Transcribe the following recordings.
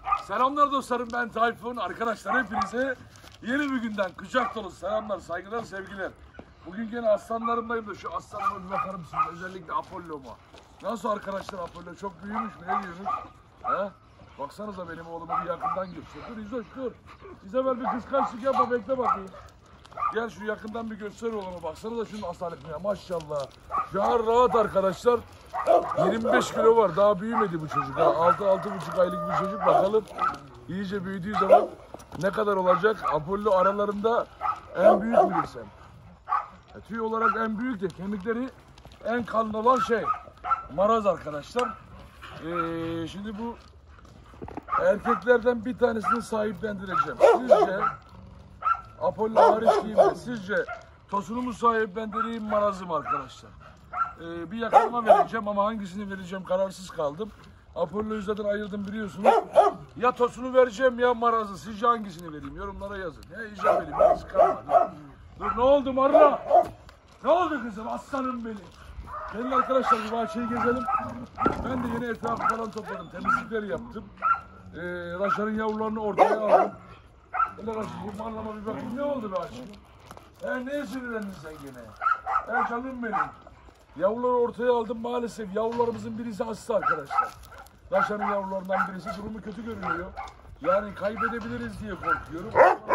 Selamlar dostlarım, ben Tayfun. Arkadaşlar hepinize yeni bir günden kucak dolu selamlar, saygılar, sevgiler. Bugün gene aslanlarımdayım da şu aslanıma bir bakar mısınız? Özellikle Apollo'ma. Nasıl arkadaşlar Apollo? Çok büyümüş mü? Ne büyümüş? He? Baksanıza benim oğlumu bir yakından göster. Dur İzoş dur. İzabel bir kıskançlık yapma, bekle bakayım. Gel şu yakından bir göster oğlumu. Baksanıza şunun asaletine ya, maşallah. Şu an rahat arkadaşlar. 25 kilo var. Daha büyümedi bu çocuk. 6-6,5 aylık bir çocuk. Bakalım iyice büyüdüğü zaman ne kadar olacak? Apollo aralarında en büyük bilirsem. Tüy olarak en büyük de kemikleri en kalın olan şey maraz arkadaşlar. Şimdi bu erkeklerden bir tanesini sahiplendireceğim. Sizce Apollo hariç diyeyim de sizce tosunu mu sahiplendireyim, marazı mı arkadaşlar? Bir yakınıma vereceğim ama hangisini vereceğim kararsız kaldım. Apollo'yu zaten ayırdım biliyorsunuz. Ya tosunu vereceğim ya marazı. Sizce hangisini vereyim? Yorumlara yazın. İcap edeyim. Ben sıkarım. Dur ne oldu Marla? Ne oldu kızım? Aslanım benim. Gelin arkadaşlar bir bahçeyi gezelim. Ben de yeni etrafı falan topladım. Temizlikleri yaptım. Raşar'ın yavrularını ortaya aldım. Hele Raşar'cığım Marla'ma bir bakayım. Ne oldu be aşkım? Neye sinirlendin sen gene? Canım benim. Yavruları ortaya aldım maalesef. Yavrularımızın birisi hasta arkadaşlar. Raşar'ın yavrularından birisi durumu kötü görünüyor. Yani kaybedebiliriz diye korkuyorum.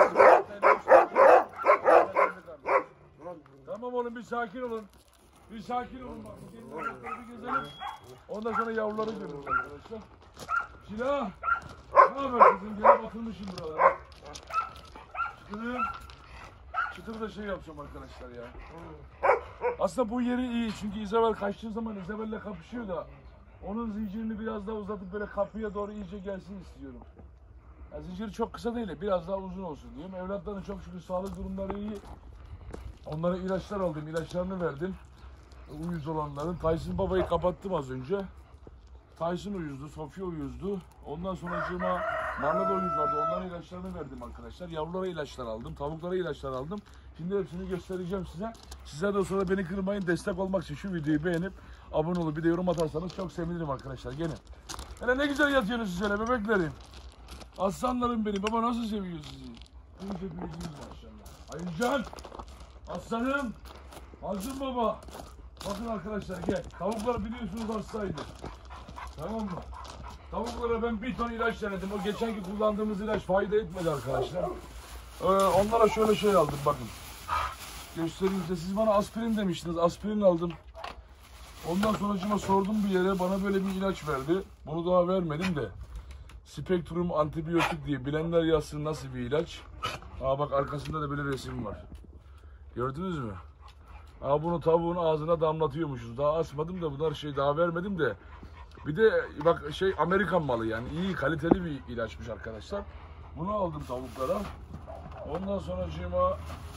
Tamam oğlum bir sakin olun. Bir sakin olun bak. Bir gezelim. Ondan sonra yavruları görürüz arkadaşlar. Şila. Ne haber kızım? Gelip atılmışım buralara. Çıtırım. Çıtır da şey yapacağım arkadaşlar ya. Aslında bu yeri iyi çünkü İzabel kaçtığı zaman İzabel'le kapışıyor da onun zincirini biraz daha uzatıp böyle kapıya doğru iyice gelsin istiyorum. Yani zinciri çok kısa değil de biraz daha uzun olsun diyorum. Evlatların çok şükür sağlık durumları iyi. Onlara ilaçlar aldım, ilaçlarını verdim. Uyuz olanların. Tyson babayı kapattım az önce. Tyson uyuzdu, Sofya uyuzdu. Ondan sonra cıma Marla'da uyuz vardı. Onların ilaçlarını verdim arkadaşlar. Yavrulara ilaçlar aldım, tavuklara ilaçlar aldım. Şimdi hepsini göstereceğim size. Sizler de o sırada beni kırmayın. Destek olmak için şu videoyu beğenip abone olup bir de yorum atarsanız çok sevinirim arkadaşlar. Gene. Hele ne güzel yatıyorsunuz siz hele bebeklerim. Aslanlarım benim. Baba nasıl seviyor sizi? İyice büyüdünüz maşallah. Ayıncan. Aslanım. Hazır baba. Bakın arkadaşlar gel. Tavuklar biliyorsunuz hastaydı. Tamam mı? Tavuklara ben bir ton ilaç denedim. O geçenki kullandığımız ilaç fayda etmedi arkadaşlar. Onlara şöyle şey aldım bakın. Göstereyim size. Siz bana aspirin demiştiniz. Aspirin aldım. Ondan sonracıma sordum bir yere. Bana böyle bir ilaç verdi. Bunu daha vermedim de. Spektrum antibiyotik diye. Bilenler yazsın nasıl bir ilaç. Bak arkasında da böyle resim var. Gördünüz mü? Bunu tavuğun ağzına damlatıyormuşuz. Daha asmadım da bunlar şey daha vermedim de. Bir de bak şey Amerikan malı yani iyi kaliteli bir ilaçmış arkadaşlar. Bunu aldım tavuklara. Ondan sonracığıma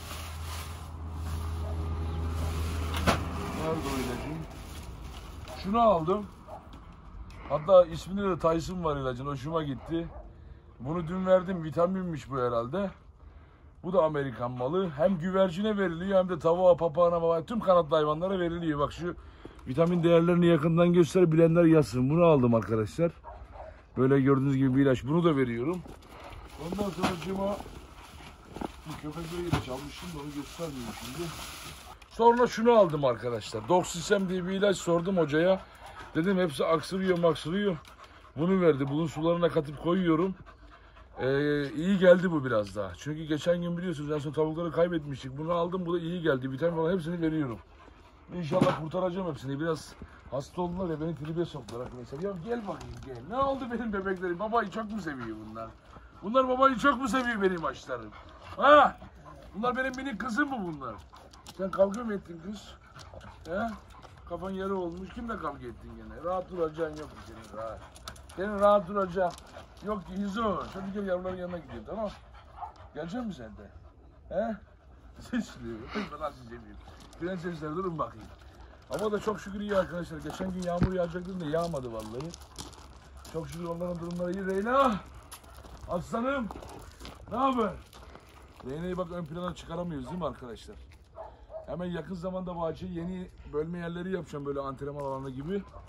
nerede o ilacım? Şunu aldım. Hatta isminde de Tyson var ilacın. Hoşuma gitti. Bunu dün verdim. Vitaminmiş bu herhalde. Bu da Amerikan malı. Hem güvercine veriliyor hem de tavuğa, papağana, tüm kanatlı hayvanlara veriliyor. Bak şu vitamin değerlerini yakından göster. Bilenler yazsın. Bunu aldım arkadaşlar. Böyle gördüğünüz gibi bir ilaç. Bunu da veriyorum. Ondan sonra bu köpekleri ilaç almıştım da onu göstermiyorum şimdi. Sonra şunu aldım arkadaşlar. Doxysem diye bir ilaç sordum hocaya. Dedim hepsi aksırıyor maksırıyor. Bunu verdi. Bunun sularına katıp koyuyorum. İyi geldi bu biraz daha. Çünkü geçen gün biliyorsunuz en son tavukları kaybetmiştik. Bunu aldım. Bu da iyi geldi. Vitamin falan hepsini veriyorum. İnşallah kurtaracağım hepsini. Biraz hasta oldular ya beni tribe soktular arkadaşlar. Ya gel bakayım gel. Ne oldu benim bebeklerim? Babayı çok mu seviyor bunlar? Bunlar babayı çok mu seviyor benim açlarım? Ha? Bunlar benim minik kızım mı bunlar? Sen kavga mı ettin kız? He? Kafan yarı olmuş. Kimle kavga ettin gene? Rahat duracaksın yok senin rahat. Senin rahat duracaksın. Yok ki Hizo. Şöyle gel yavruların yanına gidiyor tamam. Gelecek misin sen de? He? Sesliyor. Ben nasıl sevmiyorum. Prensesler durun bakayım. Ama da çok şükür iyi arkadaşlar. Geçen gün yağmur yağacaktı da yağmadı vallahi. Çok şükür onların durumları iyi. Reyna! Aslanım! Ne haber? Reyna'yı bak ön plana çıkaramıyoruz değil mi arkadaşlar? Hemen yakın zamanda bahçeye yeni bölme yerleri yapacağım böyle antrenman alanı gibi.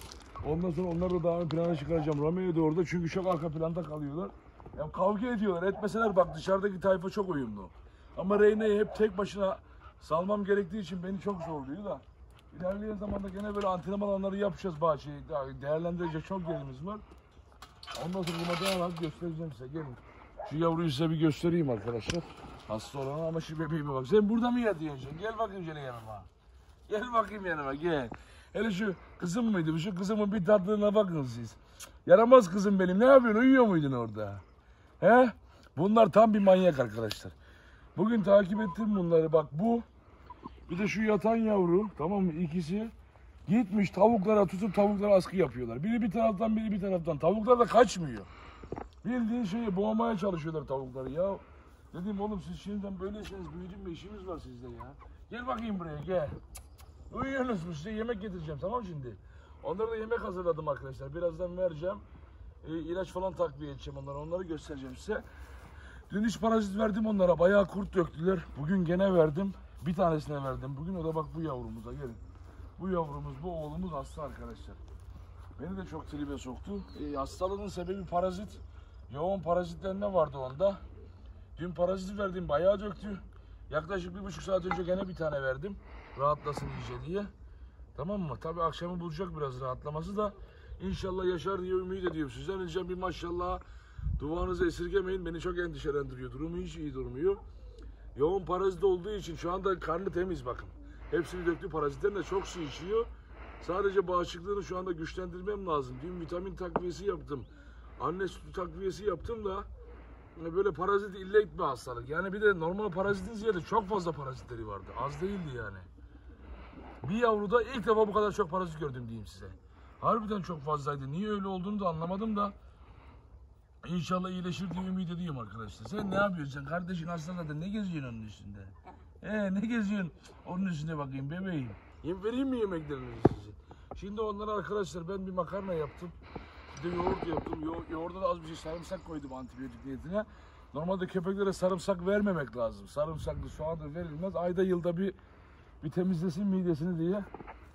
Ondan sonra onları da daha ön plana çıkaracağım. Romeo da orada çünkü çok arka planda kalıyorlar. Ya kavga ediyorlar. Etmeseler bak dışarıdaki tayfa çok uyumlu. Ama Reyna'yı hep tek başına salmam gerektiği için beni çok zorluyor da. İlerleyen zamanda gene böyle antrenman alanları yapacağız bahçeyi. Değerlendirecek çok yerimiz var. Ondan sonra buna dayanarak göstereceğim size. Gelin. Şu yavruyu size bir göstereyim arkadaşlar. Hasta olan ama şu bebeğime bak. Sen burada mı yatıyorsun? Gel bakayım şöyle yanıma. Gel bakayım yanıma gel. Hele şu kızım mıydı bu? Şu kızımın bir tatlılığına bakın siz. Yaramaz kızım benim. Ne yapıyorsun? Uyuyor muydun orada? He? Bunlar tam bir manyak arkadaşlar. Bugün takip ettim bunları. Bak bu. Bir de şu yatan yavru. Tamam mı? İkisi gitmiş tavuklara tutup tavuklara askı yapıyorlar. Biri bir taraftan biri bir taraftan. Tavuklar da kaçmıyor. Bildiğin şeyi boğmaya çalışıyorlar tavukları ya. Dedim oğlum siz şimdiden böyleyseniz büyüdün mü işimiz var sizde ya. Gel bakayım buraya gel. Uyuyorsunuz mu size yemek getireceğim tamam şimdi. Onlara da yemek hazırladım arkadaşlar. Birazdan vereceğim. İlaç falan takviye edeceğim onlara. Onları göstereceğim size. Dün hiç parazit verdim onlara. Bayağı kurt döktüler. Bugün gene verdim. Bir tanesine verdim. Bugün o da bak bu yavrumuza gelin. Bu yavrumuz, bu oğlumuz hasta arkadaşlar. Beni de çok tribe soktu. Hastalığın sebebi parazit. Yoğun parazitlenme vardı onda. Dün paraziti verdim bayağı döktü. Yaklaşık 1,5 saat önce gene bir tane verdim. Rahatlasın iyice diye. Tamam mı? Tabii akşamı bulacak biraz rahatlaması da. İnşallah yaşar diye ümit ediyorum. Sizden ricam bir maşallah duanızı esirgemeyin. Beni çok endişelendiriyor. Durumu hiç iyi durmuyor. Yoğun parazit olduğu için şu anda karnı temiz bakın. Hepsini döktü parazitten de çok su içiyor. Sadece bağışıklığını şu anda güçlendirmem lazım. Dün vitamin takviyesi yaptım. Anne sütü takviyesi yaptım da böyle parazit ille etme hastalık. Yani bir de normal parazitin ziyade çok fazla parazitleri vardı. Az değildi yani. Bir yavruda ilk defa bu kadar çok parazit gördüm diyeyim size. Harbiden çok fazlaydı. Niye öyle olduğunu da anlamadım da. İnşallah iyileşir diye ümit ediyorum arkadaşlar. Sen ne yapıyorsun? Sen kardeşin hasta zaten ne geziyorsun onun üstünde? Ne geziyorsun onun üstünde bakayım bebeğim. Vereyim mi yemeklerinizi size? Şimdi onlara arkadaşlar ben bir makarna yaptım. Bir de yoğurt yaptım. Yoğurda da az bir şey sarımsak koydum antibiyotik niyetine. Normalde köpeklere sarımsak vermemek lazım. Sarımsaklı soğan da verilmez. Ayda yılda bir temizlesin midesini diye.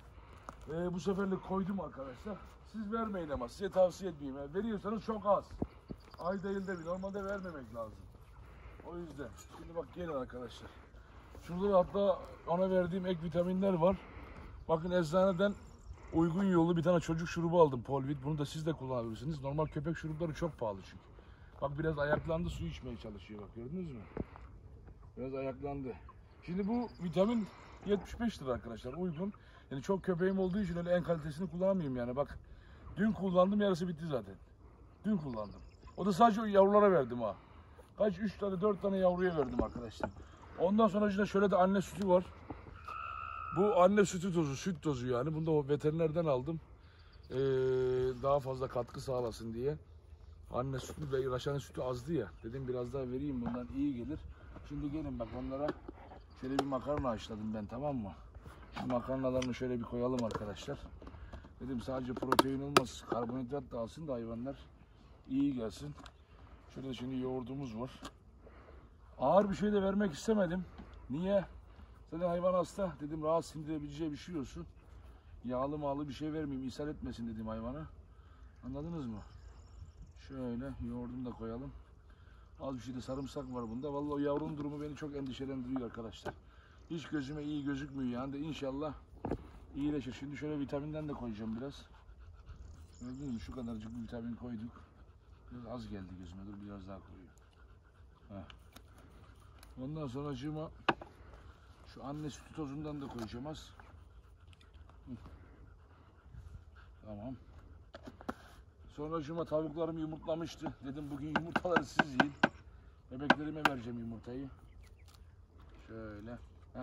Bu seferlik koydum arkadaşlar. Siz vermeyin ama size tavsiye etmeyeyim. Yani veriyorsanız çok az. Ayda yılda bir. Normalde vermemek lazım. O yüzden. Şimdi bak gelin arkadaşlar. Şurada da hatta ona verdiğim ek vitaminler var. Bakın eczaneden uygun yollu bir tane çocuk şurubu aldım. Polvit. Bunu da siz de kullanabilirsiniz. Normal köpek şurupları çok pahalı çünkü. Bak biraz ayaklandı su içmeye çalışıyor. Bak gördünüz mü? Biraz ayaklandı. Şimdi bu vitamin 75 lira arkadaşlar. Uygun. Yani çok köpeğim olduğu için öyle en kalitesini kullanmayayım yani. Bak dün kullandım yarısı bitti zaten. Dün kullandım. O da sadece yavrulara verdim ha. Kaç 3 tane 4 tane yavruya verdim arkadaşlar. Ondan sonra şöyle de anne sütü var. Bu anne sütü tozu, süt tozu yani. Bunu da o veterinerden aldım. Daha fazla katkı sağlasın diye. Anne sütü ve raşanın sütü azdı ya. Dedim biraz daha vereyim bundan iyi gelir. Şimdi gelin bak onlara şöyle bir makarna haşladım ben tamam mı? Şu makarnalarını şöyle bir koyalım arkadaşlar. Dedim sadece protein olmaz. Karbonhidrat da alsın da hayvanlar iyi gelsin. Şöyle şimdi yoğurdumuz var. Ağır bir şey de vermek istemedim. Niye? Zaten hayvan hasta. Dedim rahat sindirebileceği bir şey olsun. Yağlı mağlı bir şey vermeyeyim. İshal etmesin dedim hayvana. Anladınız mı? Şöyle yoğurdunu da koyalım. Az bir şey de sarımsak var bunda. Vallahi o yavrunun durumu beni çok endişelendiriyor arkadaşlar. Hiç gözüme iyi gözükmüyor yani de inşallah iyileşir. Şimdi şöyle vitaminden de koyacağım biraz. Gördünüz mü? Şu kadarcık bir vitamin koyduk. Biraz az geldi gözüme. Dur biraz daha koyuyor. Heh. Ondan sonra şu anne sütü tozundan da koyacağım az. Tamam. Sonra tavuklarım yumurtlamıştı. Dedim bugün yumurtaları siz yiyin. Bebeklerime vereceğim yumurtayı. Şöyle. Heh.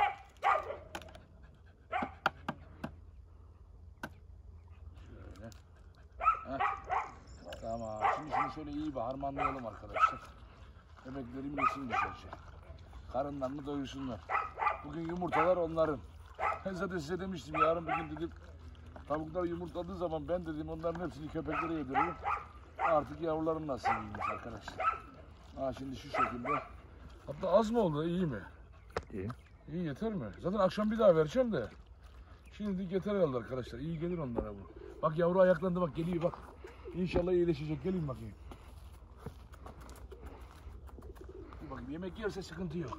Şöyle. Heh. Tamam. Şimdi şunu şöyle iyi bir harmanlayalım arkadaşlar. Bebeklerim yesin güzelce. Karınlarını doyursunlar. Bugün yumurtalar onların. Ben zaten size demiştim yarın bugün dedim tavuklar yumurtladığı zaman ben dedim onların hepsini köpeklere yediririm. Artık yavruların nasibiymiş arkadaşlar. Şimdi şu şekilde. Hatta az mı oldu? İyi mi? İyi. İyi yeter mi? Zaten akşam bir daha vereceğim de. Şimdi yeter herhalde arkadaşlar. İyi gelir onlara bu. Bak yavru ayaklandı bak geliyor bak. İnşallah iyileşecek. Gelin bakayım. Bak yemek yerse sıkıntı yok.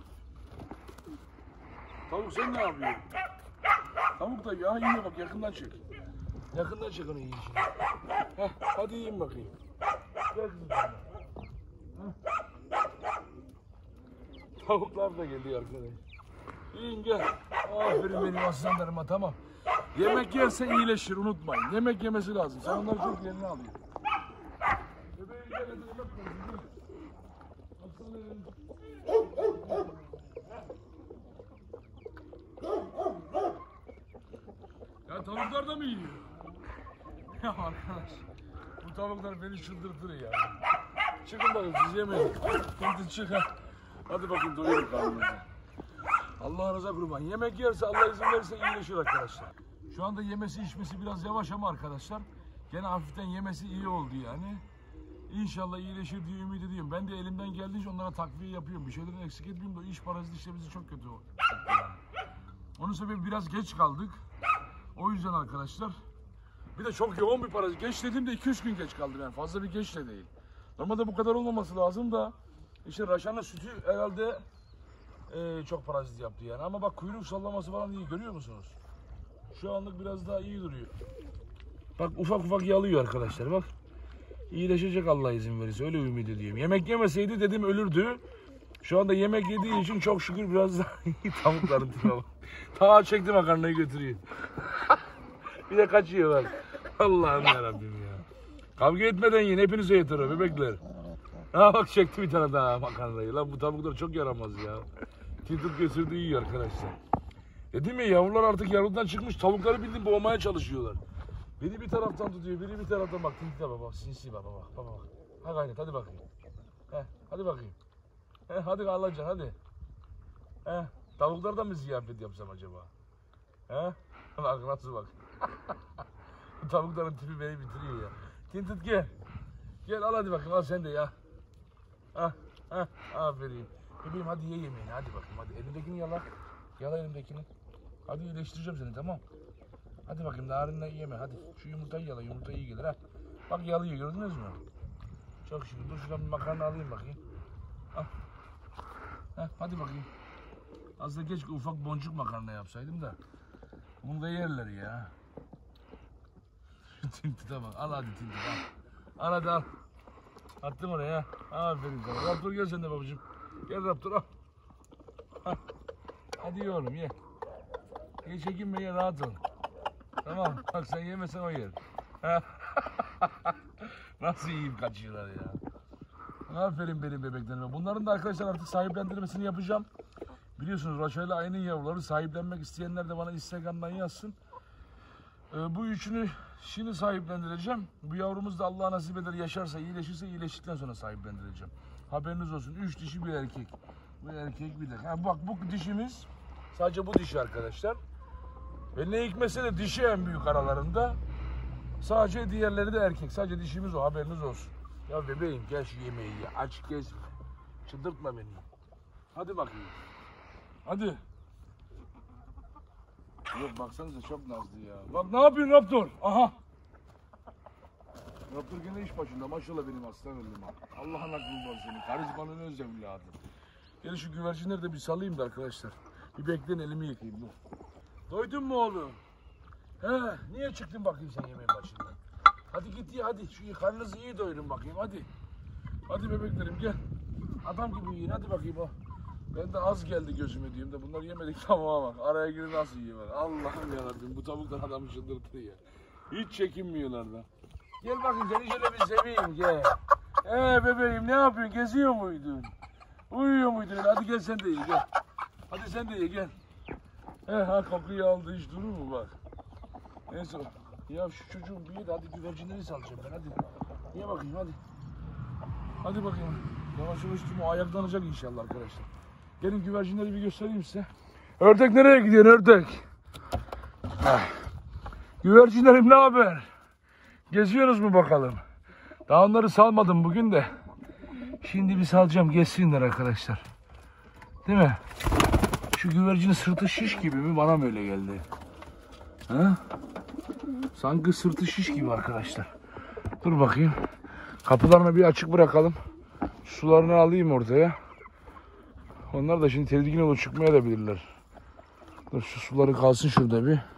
Tavuk sen ne yapıyorsun? Tavuk da ya yiyor bak yakından çek. Yakından çek onu yiyişini. Heh, hadi yiyin bakayım. Gel kızım sana. Tavuklar da geliyor arkadaş. Yiyin gel. Aferin benim aslanlarıma tamam. Yemek yerse iyileşir unutmayın. Yemek yemesi lazım. Sen onları çok yerine alıyorsun. Bebeği gel hadi yemek koyun. Aslanlarım. Ya tavuklar da mı yiyor? Ya arkadaş, bu tavuklar beni çıldırtır ya. Çıkın bakayım siz yemeyin. Şimdi çıkın. Hadi bakayım doyurun karnınızı. Allah'ınıza kurban. Yemek yerse Allah izin verirse iyileşir arkadaşlar. Şu anda yemesi içmesi biraz yavaş ama arkadaşlar. Gene hafiften yemesi iyi oldu yani. İnşallah iyileşir diye ümit ediyorum. Ben de elimden geldiğince onlara takviye yapıyorum. Bir şeylerin eksik etmeyeyim de o iş parazit işlemesi çok kötü oldu. Onun sebebi biraz geç kaldık. O yüzden arkadaşlar. Bir de çok yoğun bir parazit. Geç dediğimde 2-3 gün geç kaldım yani. Fazla bir geç de değil. Normalde bu kadar olmaması lazım da. İşte Raşan'ın sütü herhalde çok parazit yaptı yani. Ama bak kuyruk sallaması falan iyi görüyor musunuz? Şu anlık biraz daha iyi duruyor. Bak ufak ufak yalıyor arkadaşlar bak. İyileşecek Allah izin verirse öyle ümit ediyorum. Yemek yemeseydi dedim ölürdü. Şu anda yemek yediği için çok şükür biraz daha iyi tavukların tipe bak. Ta çekti makarnayı götürüyor. Bir de kaçıyor bak. Allah'ım yarabbim ya. Kavga etmeden yiyin hepinize yeter o bebekler. Ha bak çekti bir tane daha makarnayı. Lan bu tavuklar çok yaramaz ya. Tintit götürdü yiyor arkadaşlar. Dedim ya yavrular artık yavrudan çıkmış tavukları bildiğin boğmaya çalışıyorlar. Biri bir taraftan tutuyor, biri bir taraftan bak. Tintite bak, sinsi bak, bak, bak, bak. Ha gayret, hadi bakayım. Hadi bakayım. Hadi Allah'can, hadi. Tavuklardan mı ziyafet yapsam acaba? Bak nasıl bak. Tavukların tipi beni bitiriyor ya. Tintit gel. Gel al hadi bakayım, al sen de ya. Aferin. Bebeğim hadi ye yemeğini, hadi bakayım, hadi. Elindekini yala. Yala elindekini. Hadi iyileştireceğim seni, tamam. Hadi bakayım narinle yeme hadi. Şu yumurtayı yala, yumurta iyi gelir ha. Bak yalıyor gördünüz mü? Çok şükür. Dur şuradan bir makarna alayım bakayım. Al. Hadi bakayım. Aslında keşke ufak boncuk makarna yapsaydım da. Bunu da yerler ya. Tintite bak. Al hadi Tintit al. Al hadi al. Attım oraya. Aferin sana. Raptor gel sen de babacığım. Gel Raptor al. Hadi ye oğlum ye. Ye çekinme ye rahat ol. Tamam bak sen yemesen o yer. Nasıl yiyip kaçıyorlar ya. Aferin benim bebeklerime. Bunların da arkadaşlar artık sahiplendirmesini yapacağım. Biliyorsunuz Raşa'yla aynı yavruları sahiplenmek isteyenler de bana Instagram'dan yazsın. Bu üçünü şimdi sahiplendireceğim. Bu yavrumuz da Allah nasip eder yaşarsa iyileşirse iyileştikten sonra sahiplendireceğim. Haberiniz olsun. 3 dişi bir erkek. Bu erkek bir de. Bak bu dişimiz sadece bu dişi arkadaşlar. Ve ne hikmetse de dişi en büyük aralarında. Sadece diğerleri de erkek. Sadece dişimiz o haberiniz olsun. Ya bebeğim gel şu yemeği ye. Aç gezme. Çıldırtma beni. Hadi bakayım. Hadi. Yok baksanıza çok nazlı ya. Bak ne yapıyorsun Raptor? Aha. Raptor gene iş başında. Maşallah benim aslan öldüm. Allah'ın aklını var senin. Karizmanın öz evladı. Gel şu güvercinleri de bir salayım da arkadaşlar. Bir bekleyin elimi yıkayayım. Dur. Doydun mu oğlum? Niye çıktın bakayım sen yemeğin başından? Hadi git ye hadi. Şu karnınızı iyi doyurun bakayım hadi. Hadi bebeklerim gel. Adam gibi yiyin hadi bakayım o. Ben de az geldi gözüme diyeyim de bunlar yemedik tamam bak. Araya girip nasıl yiyorlar? Allah'ım yarabbim bu tavuklar adamı çıldırtır ya. Hiç çekinmiyorlar da. Gel bakayım seni şöyle bir seveyim gel. Bebeğim ne yapıyorsun? Geziyor muydun? Uyuyor muydun? Hadi gel sen de ye gel. Hadi sen de ye gel. Kokuyu aldı hiç durur mu bak. Neyse ya şu çocuğun bir ye de hadi güvercinleri salacağım ben hadi. Ye bakayım hadi. Hadi bakayım. Yavaş yavaş o ayaklanacak inşallah arkadaşlar. Gelin güvercinleri bir göstereyim size. Ördek nereye gidiyorsun ördek? Güvercinlerim ne haber? Geziyoruz mu bakalım? Daha onları salmadım bugün de. Şimdi bir salacağım gezsinler arkadaşlar. Değil mi? Şu güvercinin sırtı şiş gibi mi? Bana mı öyle geldi? Sanki sırtı şiş gibi arkadaşlar. Dur bakayım. Kapılarını bir açık bırakalım. Sularını alayım ortaya. Onlar da şimdi tedirgin olur, çıkmaya da bilirler. Dur şu suları kalsın şurada bir.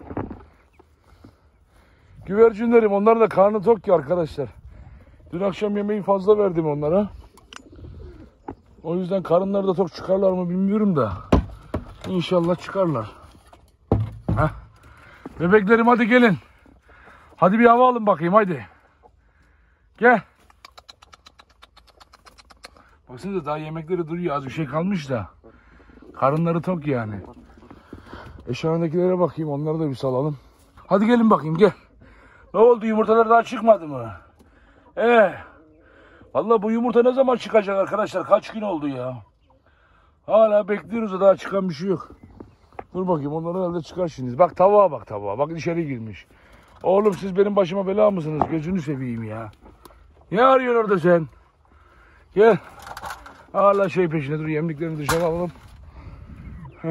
Güvercinlerim, onlar da karnı tok ki arkadaşlar. Dün akşam yemeği fazla verdim onlara. O yüzden karınları da tok, çıkarlar mı bilmiyorum da. İnşallah çıkarlar. Heh. Bebeklerim hadi gelin. Hadi bir hava alın bakayım hadi. Gel. Baksanıza daha yemekleri duruyor, az bir şey kalmış da. Karınları tok yani. Eşyanedekilere bakayım, onları da bir salalım. Hadi gelin bakayım gel. Ne oldu, yumurtalar daha çıkmadı mı? Vallahi bu yumurta ne zaman çıkacak arkadaşlar? Kaç gün oldu ya? Hala bekliyoruz da daha çıkan bir şey yok. Dur bakayım, onları herhalde çıkar şimdi. Bak tavuğa bak, tavuğa. Bak içeri girmiş. Oğlum siz benim başıma bela mısınız? Gözünü seveyim ya. Ne arıyorsun orada sen? Gel. Hala şey peşine dur. Yemliklerini dışarı alalım. Heh.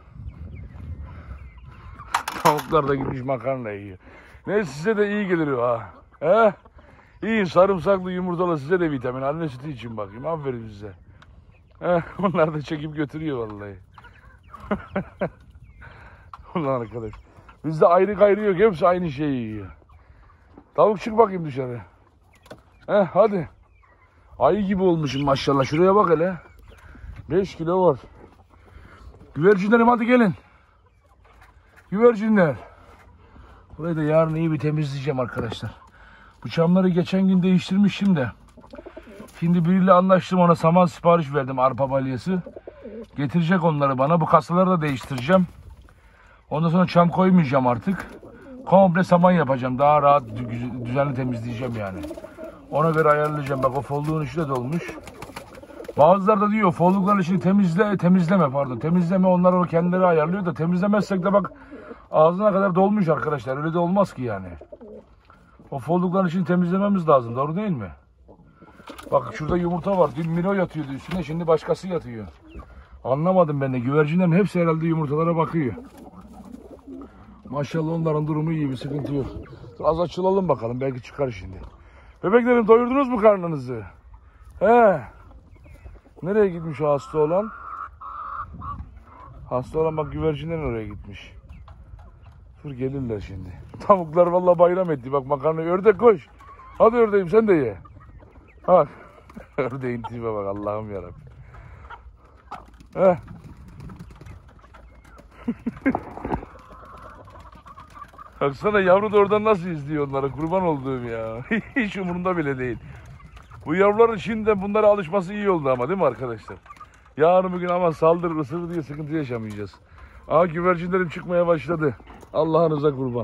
Tavuklar da gitmiş makarna yiyor. Neyse size de iyi gelir o ha. He? İyi, sarımsaklı yumurtalı, size de vitamin. Anne sütü için bakayım. Aferin size. He? Onlar da çekip götürüyor vallahi. Ulan arkadaş. Bizde ayrı gayrı yok. Hepsi aynı şeyi yiyor. Tavuk çık bakayım dışarı. Hadi. Ayı gibi olmuşum maşallah. Şuraya bak hele. 5 kilo var. Güvercinlerim hadi gelin. Güvercinler. Burayı da yarın iyi bir temizleyeceğim arkadaşlar. Bu çamları geçen gün değiştirmişim de. Şimdi biriyle anlaştım, ona saman sipariş verdim, arpa balyası. Getirecek onları bana. Bu kasaları da değiştireceğim. Ondan sonra çam koymayacağım artık. Komple saman yapacağım. Daha rahat, düzenli temizleyeceğim yani. Ona göre ayarlayacağım. Bak o folluğun içi de dolmuş. Bazıları da diyor follukların içini temizleme. Onlar o kendileri ayarlıyor da temizlemezsek de bak ağzına kadar dolmuş arkadaşlar. Öyle de olmaz ki yani. O follukların içini temizlememiz lazım. Doğru değil mi? Bak şurada yumurta var. Dün Miro yatıyordu üstüne. Şimdi başkası yatıyor. Anlamadım ben de. Güvercinlerin hepsi herhalde yumurtalara bakıyor. Maşallah onların durumu iyi. Bir sıkıntı yok. Az açılalım bakalım. Belki çıkar şimdi. Bebeklerim, doyurdunuz mu karnınızı? Nereye gitmiş o hasta olan? Hasta olan bak güvercinlerin oraya gitmiş. Dur gelirler şimdi. Tavuklar vallahi bayram etti. Bak makarna, ördek koş. Hadi ördeğim sen de ye. Bak. Ördeğin tipe bak, Allah'ım yarabbim. Baksana yavru da oradan nasıl izliyor onları, kurban olduğum ya. Hiç umurunda bile değil. Bu yavruların şimdiden bunlara alışması iyi oldu ama değil mi arkadaşlar? Yarın bugün ama saldırır, ısırır diye sıkıntı yaşamayacağız. Güvercinlerim çıkmaya başladı. Allah'ınıza kurban.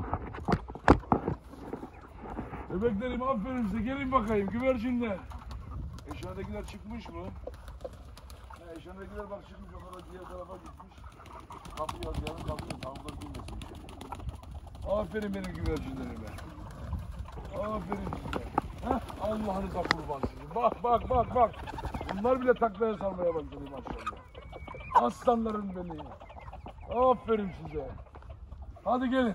Bebeklerim aferin size, gelin bakayım güvercinler. Eşyadekiler çıkmış mı? Eşyadekiler bak çıkmış, o kadar diğer tarafa gitmiş. Kapıyı yarın kapıyı, tavuklar girmesin içeri. Aferin benim güvercinlerime. Aferin size. Allah'ınıza kurban sizi. Bak. Bunlar bile taklaya salmaya başladı maşallah. Aslanlarım benim. Aferin size. Hadi gelin.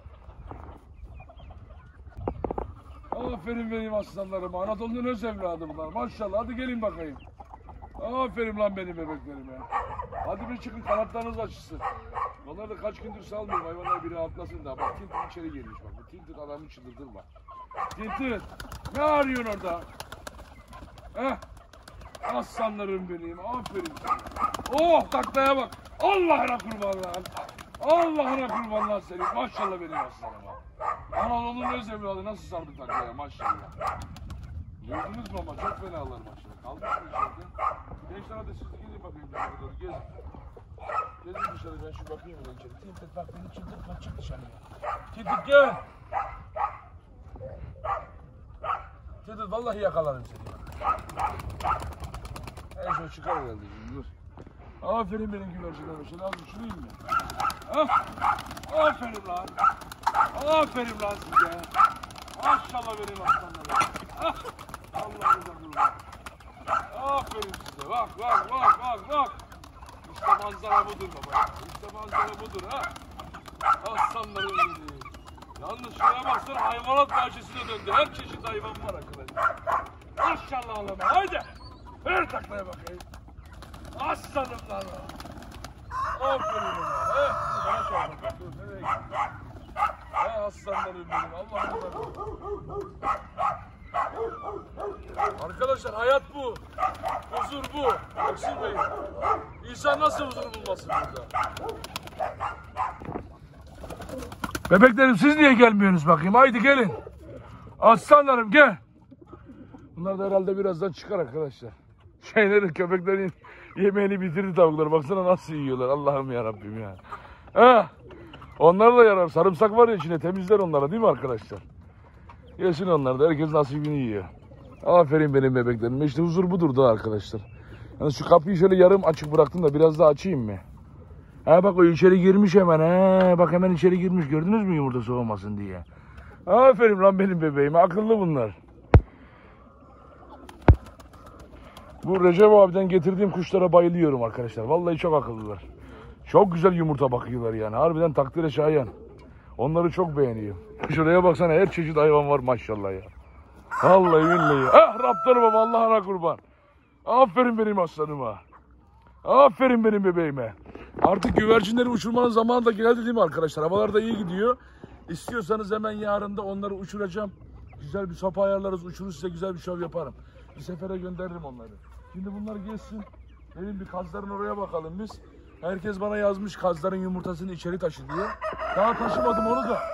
Aferin benim aslanlarıma. Anadolu'nun öz evladı bunlar. Maşallah. Hadi gelin bakayım. Aferin lan benim bebeklerime. Hadi bir çıkın, kanatlarınız açılsın. Onları da kaç gündür salmıyorum. Hayvanlar biri atlasın da. Bak Tintin içeri girmiş bak. Bu Tintin adamı çıldırtır bak. Tintin. Ne arıyorsun orada? Aslanlarım benim. Aferin. Oh taklaya bak. Allah'ına kurban lan. Allah'ına kurban lan senin. Maşallah benim aslanıma. Anadolu'nun öz evladı nasıl sardı taklaya maşallah. Gördünüz mü ama çok fenalar maşallah. Kalmış mı içeride? Gençler de siz gidin bakayım. Gezin. Gezin dışarı, ben şu bakayım öyle içeri. Tintin bak beni çıldırtma, çık dışarıya. Tintin gel. Tintin vallahi yakalarım seni. Şöyle çıkar herhalde şimdi, dur. Aferin benim güvercinlerime. Şöyle az uçurayım mı? Aferin lan. Aferin lan size. Maşallah benim aslanlarım. Allah'ınıza kurban. Aferin size. Bak. İşte manzara budur baba. İşte manzara budur ha. Aslanlarım benim. Yalnız şuraya baksana, hayvanat bahçesine döndü. Her çeşit hayvan var arkadaşlar. Maşallah Allah'ım. Haydi. Ver taklaya bakayım. Aslanım lan o. Aferin ona. Bana çarpın. Dur nereye gitti? Aslanlarım benim. Allah'ım. Arkadaşlar hayat bu. Huzur bu. Aksır Bey. İnsan nasıl huzur bulmasın burada? Bebeklerim siz niye gelmiyorsunuz bakayım? Haydi gelin. Aslanlarım gel. Bunlar da herhalde birazdan çıkar arkadaşlar. Köpeklerin yemeğini bitirdi tavuklar. Baksana nasıl yiyorlar. Allah'ım ya Rabbim ya. Ha. Onlar da yarar. Sarımsak var ya içine, temizler onlara değil mi arkadaşlar? Yesin onlar da. Herkes nasibini yiyor. Aferin benim bebeklerim. İşte huzur budur da arkadaşlar. Yani şu kapıyı şöyle yarım açık bıraktım da biraz daha açayım mı? Ha bak o içeri girmiş hemen. He. Bak hemen içeri girmiş. Gördünüz mü yumurta soğumasın diye. Aferin lan benim bebeğime. Akıllı bunlar. Bu Recep abiden getirdiğim kuşlara bayılıyorum arkadaşlar. Vallahi çok akıllılar. Çok güzel yumurta bakıyorlar yani. Harbiden takdire şayan. Onları çok beğeniyorum. Şuraya baksana, her çeşit hayvan var maşallah ya. Vallahi billahi. Ah Raptor baba, Allah'ına kurban. Aferin benim aslanıma. Aferin benim bebeğime. Artık güvercinleri uçurmanın zamanı da geldi değil mi arkadaşlar? Havalar da iyi gidiyor. İstiyorsanız hemen yarın da onları uçuracağım. Güzel bir sopa ayarlarız, uçurur size güzel bir şov yaparım. Bir sefere gönderirim onları. Şimdi bunlar gelsin. Benim bir kazların oraya bakalım biz. Herkes bana yazmış kazların yumurtasını içeri taşı diye. Daha taşımadım onu da.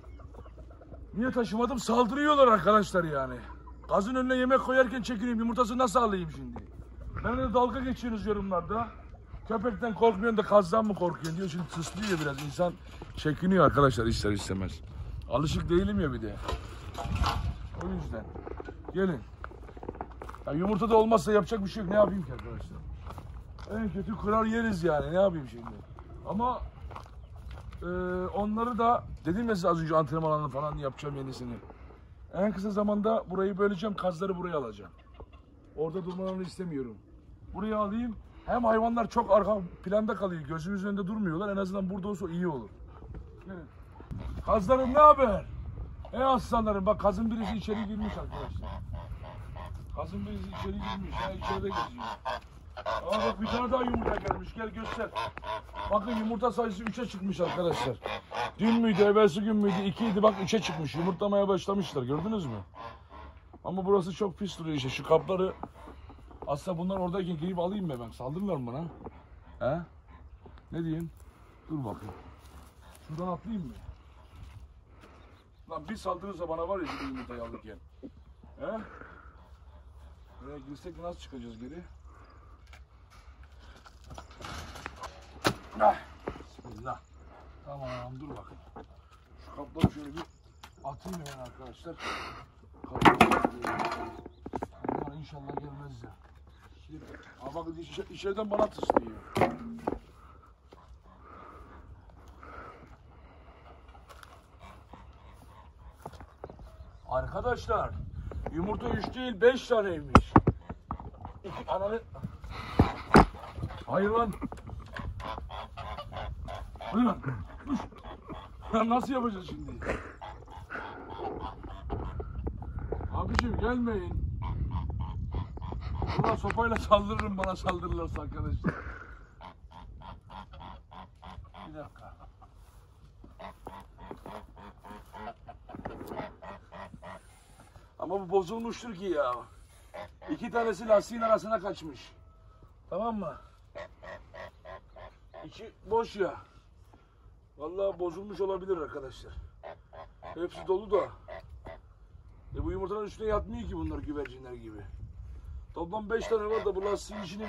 Niye taşımadım? Saldırıyorlar arkadaşlar yani. Kazın önüne yemek koyarken çekiniyorum. Yumurtasını nasıl alayım şimdi? Benimle dalga geçiyorsunuz yorumlarda. Köpekten korkmuyorsun da kazdan mı korkuyorsun diyor. Şimdi tıslıyor biraz. İnsan çekiniyor arkadaşlar ister istemez. Alışık değilim ya bir de. O yüzden. Gelin. Ya yumurta da olmazsa yapacak bir şey yok. Ne yapayım ki arkadaşlar? En kötü kırar yeriz yani. Ne yapayım şimdi? Ama onları da dedim ya size az önce, antrenman alanı falan yapacağım yenisini. En kısa zamanda burayı böleceğim. Kazları buraya alacağım. Orada durmalarını istemiyorum. Buraya alayım. Hem hayvanlar çok arka planda kalıyor. Gözümüzün önünde durmuyorlar. En azından burada olsa iyi olur. Gelin. Kazlarım ne haber? Aslanlarım bak, kazın birisi içeri girmiş arkadaşlar. Kazın birisi içeri girmiş. Ha, içeride geziyor. Aa bak bir tane daha yumurta gelmiş. Gel göster. Bakın yumurta sayısı 3'e çıkmış arkadaşlar. Dün müydü, evvelsi gün müydü? 2'ydi, bak 3'e çıkmış. Yumurtlamaya başlamışlar. Gördünüz mü? Ama burası çok pis duruyor işte. Şu kapları aslında bunlar oradayken girip alayım mı ben? Saldırırlar mı bana? He? Ne diyeyim? Dur bakayım. Şuradan atlayayım mı? Lan bir saldırırsa bana var ya şu yumurtayı alırken. He? Buraya girsek nasıl çıkacağız geri? Ah, bismillah. Tamam dur bakın. Şu kapları şöyle bir atayım hemen arkadaşlar. Bunlar inşallah gelmez ya. Aa bakın içeriden bana tıslıyor. Arkadaşlar yumurta 3 değil 5 taneymiş. Ananı... Hayır lan. Nasıl yapacağız şimdi? Abiciğim gelmeyin. Ulan sopayla saldırırım bana saldırırlarsa arkadaşlar. Bir dakika. Ama bu bozulmuştur ki ya. 2 tanesi lastiğin arasına kaçmış. Tamam mı? 2 boş ya. Vallahi bozulmuş olabilir arkadaşlar. Hepsi dolu da. Bu yumurtanın üstüne yatmıyor ki bunlar güvercinler gibi. Toplam 5 tane var da bu lastiğin içine.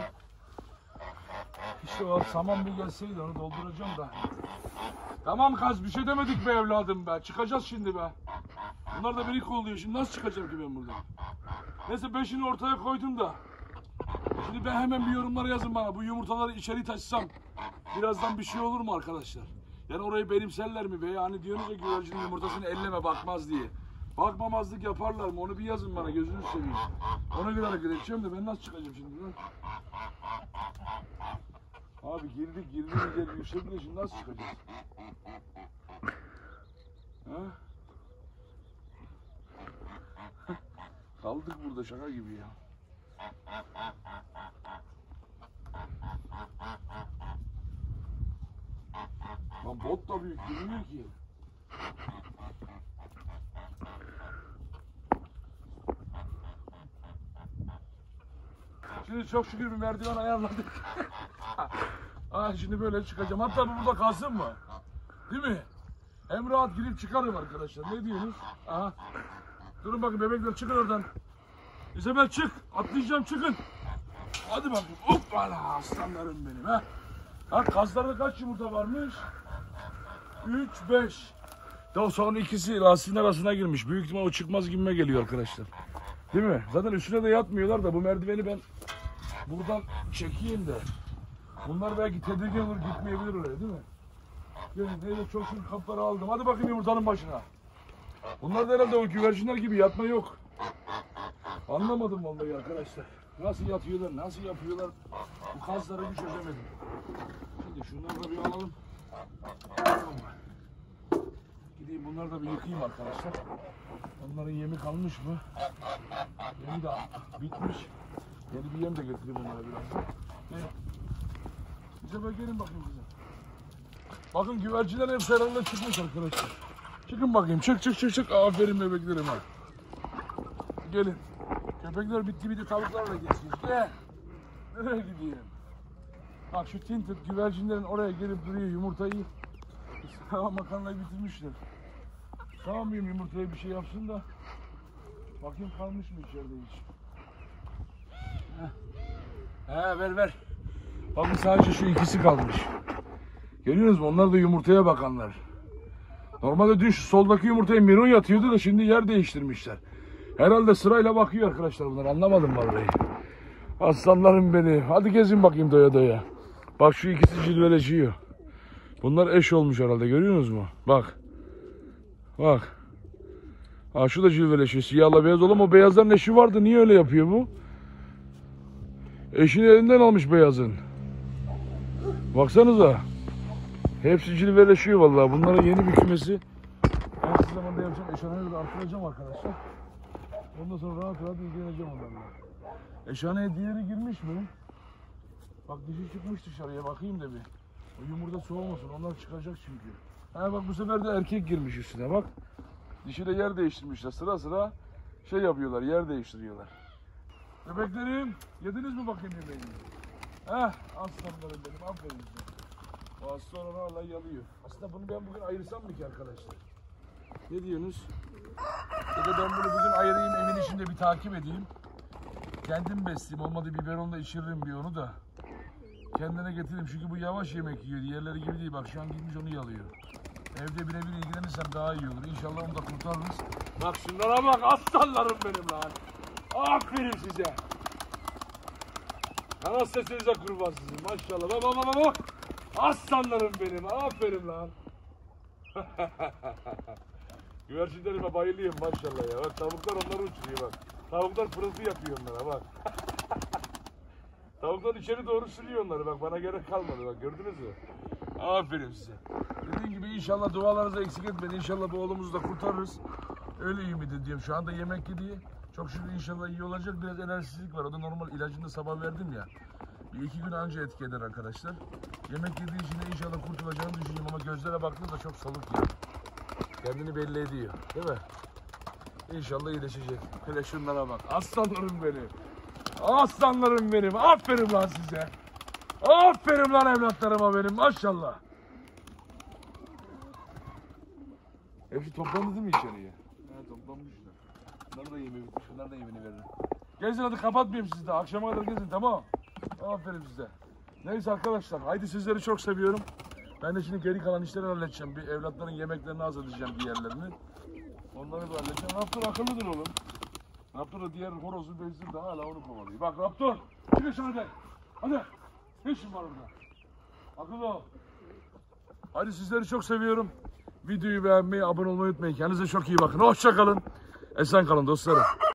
İşte o saman bir gelseydi onu dolduracağım da. Tamam kaz, bir şey demedik be evladım be. Çıkacağız şimdi be. Bunlar da beni kolluyor. Şimdi nasıl çıkacağım ki ben buradan? Neyse 5'ini ortaya koydum da. Şimdi ben hemen bir yorumlara yazın bana. Bu yumurtaları içeri taşısam birazdan bir şey olur mu arkadaşlar? Yani orayı benimserler mi? Veya hani diyorsunuz ya güvercinin yumurtasını elleme bakmaz diye. Bakmamazlık yaparlar mı? Onu bir yazın bana, gözünü seveyim. Ona göre hareket edeceğim de ben nasıl çıkacağım şimdi lan? Abi girdik güzel yükseldi de şimdi nasıl çıkacağız? Ha? Kaldık burada şaka gibi ya. Lan bot da büyük durmuyor ki. Şimdi çok şükür bir merdiven ayarladık. Şimdi böyle çıkacağım. Hatta bu burada kalsın mı? Değil mi? Hem rahat girip çıkarım arkadaşlar. Ne diyorsunuz? Aha. Durun bakın bebekler, çıkın oradan. İzabel çık. Atlayacağım, çıkın. Hadi bakayım. Hoppala aslanlarım benim. Ha. Kazlarda kaç yumurta varmış? 3, 5. Daha sonra ikisi lastiğin arasına girmiş. Büyük ihtimal o çıkmaz gibime geliyor arkadaşlar. Değil mi? Zaten üstüne de yatmıyorlar da bu merdiveni ben buradan çekeyim de. Bunlar belki tedirgin olur, gitmeyebilir oraya, değil mi? Gelin, neyle çok şükür kapları aldım. Hadi bakayım yumurtanın başına. Bunlar da herhalde o güvercinler gibi yatma yok. Anlamadım vallahi arkadaşlar. Nasıl yatıyorlar, nasıl yapıyorlar? Bu kazları bir çözemedim. Şimdi şunları da bir alalım. Gideyim bunları da bir yıkayayım arkadaşlar. Onların yemi kalmış mı? Yemi de bitmiş. Yeni bir yem de getireyim onlara biraz. Bize böyle gelin bakayım size. Bakın güvercinler hepsi herhalde çıkmış arkadaşlar. Çıkın bakayım, çık. Aferin bebeklerim ha. Gelin. Köpekler bitti tavuklarla geçiyor. Gel. Nereye gideyim? Bak şu tinted güvercinlerin oraya gelip duruyor yumurtayı. Makarnayı bitirmişler. Sanmıyorum yumurtaya bir şey yapsın da. Bakayım kalmış mı içeride hiç? Ver. Bakın sadece şu ikisi kalmış. Görüyorsunuz mu? Onlar da yumurtaya bakanlar. Normalde dün şu soldaki yumurtaya Miron yatıyordu da şimdi yer değiştirmişler. Herhalde sırayla bakıyor arkadaşlar bunlar. Anlamadım vallahi. Aslanlarım beni. Hadi gezin bakayım doya doya. Bak şu ikisi cilveleşiyor. Bunlar eş olmuş herhalde. Görüyorsunuz mu? Bak. Şu da cilveleşiyor. Siyahla beyaz olan, o beyazların eşi vardı. Niye öyle yapıyor bu? Eşini elinden almış beyazın. Baksanıza. Hepsi cilveleşiyor vallahi. Bunlara yeni bir kümesi. En kısa zamanda yapacağım. Eşhaneyi de artıracağım arkadaşlar. Ondan sonra rahat ilgileneceğim onlarla. Eşhaneye diğeri girmiş mi? Bak dişi çıkmış dışarıya, bakayım da bir. O yumurta soğumasın, onlar çıkacak çünkü. Bak bu sefer de erkek girmiş üstüne bak. Dişiyle yer değiştirmişler, sıra sıra şey yapıyorlar, yer değiştiriyorlar. Bebeklerim, yediniz mi bakayım yemeğini? Aslanlarım benim, aferin size. O hasta olan hala yalıyor. Aslında bunu ben bugün ayırsam mı ki arkadaşlar? Ne diyorsunuz? Ya da ben bunu bugün ayırayım, evin içinde bir takip edeyim. Kendim besleyeyim, olmadı biberonla içiririm bir onu da. Kendine getireyim çünkü bu yavaş yemek yiyor, diğerleri gibi değil. Bak şu an gitmiş onu yalıyor. Evde birebir ilgilenirsem daha iyi olur. İnşallah onu da kurtarırız. Bak şunlara bak, aslanlarım benim lan. Aferin size. Kanal sesinize kurban sizin maşallah. Bak. Aslanlarım benim, aferin lan. Güvercinlerime bayılıyorum maşallah ya. Bak tavuklar onları uçuruyor bak. Tavuklar pırıltı yapıyor onlara bak. Tavuklar içeri doğru sürüyor onları bak, bana gerek kalmadı bak, gördünüz mü? Aferin size. Dediğim gibi inşallah dualarınızı eksik etmeyin. İnşallah bu oğlumuzu da kurtarırız. Öyle ümit ediyorum. Şu anda yemek yediği çok şükür inşallah iyi olacak. Biraz enerjisizlik var. O da normal, ilacını da sabah verdim ya. Bir 2 gün önce etki eder arkadaşlar. Yemek yediği için de inşallah kurtulacağını düşünüyorum ama gözlere baktığında çok soluk ya. Kendini belli ediyor. Değil mi? İnşallah iyileşecek. Hele şunlara bak. Aslanlarım benim. Aslanlarım benim. Aferin lan size. Aferin lan evlatlarıma benim. Maşallah. Hepsi toplandı değil mi içeriye? Evet, toplanmışlar. Bunlar da yemeği bitmiş. Bunlar da yemeğini veririm. Gezin hadi, kapatmayayım sizi de. Akşama kadar gezin, tamam. Aferin size. Neyse arkadaşlar. Haydi sizleri çok seviyorum. Ben de şimdi geri kalan işleri halledeceğim. Bir evlatların yemeklerini hazırlayacağım, diğerlerini. Onları da halledeceğim. Raptor akıllıdır oğlum. Raptor da diğer horozu bezdirdi, hala onu kovalıyor. Bak Raptor, çık aşağıda. Hadi. Ne işin var orada? Akıllı ol. Hadi sizleri çok seviyorum. Videoyu beğenmeyi, abone olmayı unutmayın. Kendinize çok iyi bakın. Hoşça kalın. Esen kalın dostlarım.